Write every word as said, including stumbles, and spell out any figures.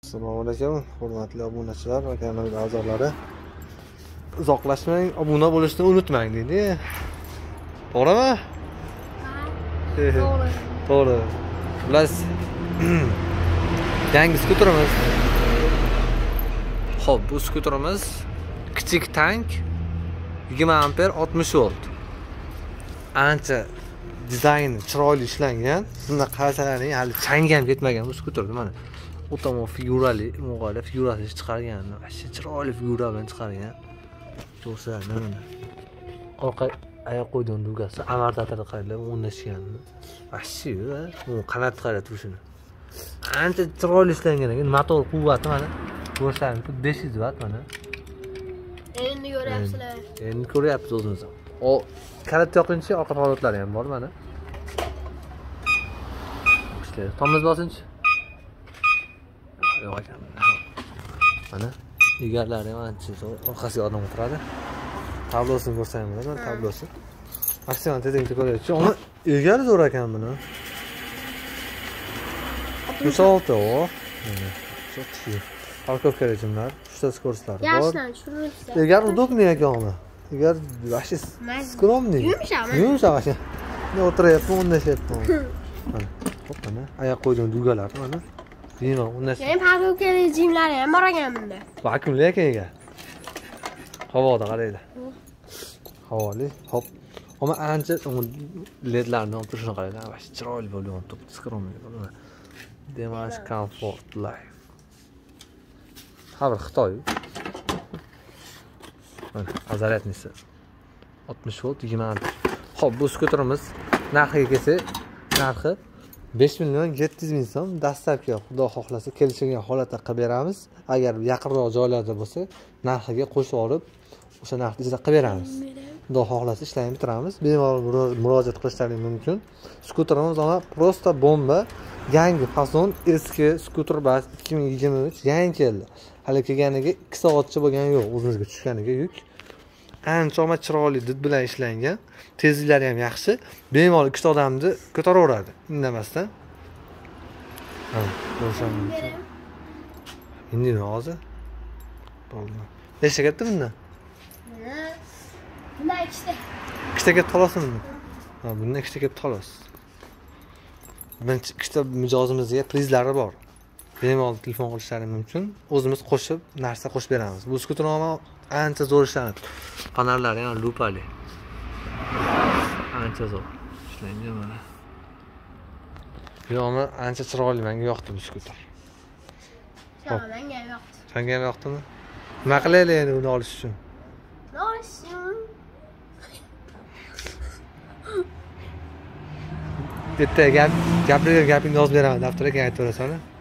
Assalomu alaykum, hurmatli obunachilar va kanal a'zolari. Uzoqlashmang, obuna bo'lishni unutmang deydi. To'g'rimi? To'g'ri. To'g'ri. Biz yangi skuterimiz. Xo'p, bu skuterimiz kichik tank yigirma amper oltmish volt. Ancha dizayni chiroyli ishlangan. Bunda qarasalaring hali changi ham ketmagan bu skuterni mana. O'tama figurali, mo'g'ayla figurasi chiqargan. Asha chiroyli figura bilan chiqargan. Ko'rsalar mana. Orqa oyoq qo'ydigan dugasi amortatorga qarab o'rnashgan. Asha, u qanot qarab turishini. Ancha chiroyli ishlangan ekan. Motor quvvati mana. Ko'rsalar besh yuz vatt mana. Endi ko'ryapsizlar. Endi ko'ryapsiz o'zingiz. O kalit yoqinchi orqa holatlari ham bor mana. İşte tomiz bosinchi. Yo'q ekan. Mana egarlari ham ancha orqasiga odam o'tiradi. Tablosini ko'rsam bo'ladi, mana tablosi. Maksimal tezlikda ko'ryapsiz. Uni egari zo'r ekan buni. oltmish olti o. Mana. Parkovka rejimlar, uchta skorslar bor. Yaxshidan tushiribsiz. Egar удобный ekan uni. Egar вообще скромный. Yumshoq. Yumshoq ekan. Men o'tiryapman, o'rnashyapman. Mana. Xo'p, mana oyoq qo'ydigan dugalar mana. Bemalol o'rnash. Men parkovka rejimlari ham bor ekan bunda. Vakuumli ekan egar. Havoda qaranglar. Havoli. Hop. Ammo ancha ledlarni olib turishini qaranglar. Vash chiroyli bo'lyapti. Скромный bo'ladi. Demash Comfort Life. Xabar Xitoy. Mana zaryadnisi oltmish volt yigirma amper. Xo'p, bu skuterimiz narxiga kelsak, narxi besh million yetti yuz ming so'm. Dastlabki xudo xohlasa kelishilgan holatda qilib beramiz. Agar yaqinroq joylarda bo'lsa, narxiga qo'shib olib, o'sha narxni ichida qilib beramiz. Xudo xohlasa ishlarni bitiramiz. Bemalol murojaat qilishlaringiz mumkin. Skuterimiz ona prosta bomba. Yangi fason eski skuter bas ikki ming yigirma uch yangi keldi. Hali kelganiga ikki soatcha bo'lgani yo'q, o'zimizga tushganiga yuk. Ancha oma chiroyli did bilan ishlangan. Tezliklari ham yaxshi. Bemalol ikkita odamni ko'taraveradi, indamasdan. Ha, ko'rsam. Endi hozir. Bo'ldi. Nechta ketdi bundan? Bundan ikkita. Ikkita ketdi xolasmi? Ha, bundan ikkita ketdi xolos. Birinchi ikkita mijozimizga prizlari bor. Bemalol telefon qilishlari mumkin. O'zimiz qo'shib, narsa qo'shib beramiz. Bu skuter ham ancha zo'r ishlanadi. Panellari ham lupali. Ancha zo'r ishlangan mana. Yo'qmi, ancha chiroyli, menga yoqdi bu skuter. Yo'q, menga yoqdi. Senga ham yoqdimi? Nima qilaylik endi uni olish uchun? Olish uchun. Bitta gap, gapirgan gapingni yozib beraman, daftarga aytib berasan.